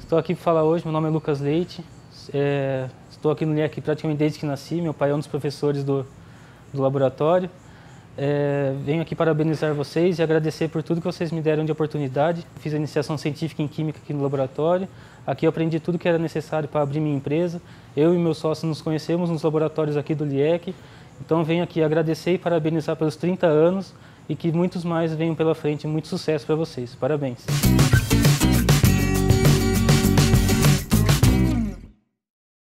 Estou aqui para falar hoje, meu nome é Lucas Leite, estou aqui no LIEC praticamente desde que nasci, meu pai é um dos professores do laboratório. Venho aqui parabenizar vocês e agradecer por tudo que vocês me deram de oportunidade. Fiz a iniciação científica em Química aqui no laboratório, aqui eu aprendi tudo que era necessário para abrir minha empresa. Eu e meus sócios nos conhecemos nos laboratórios aqui do LIEC, então venho aqui agradecer e parabenizar pelos 30 anos e que muitos mais venham pela frente. Muito sucesso para vocês, parabéns!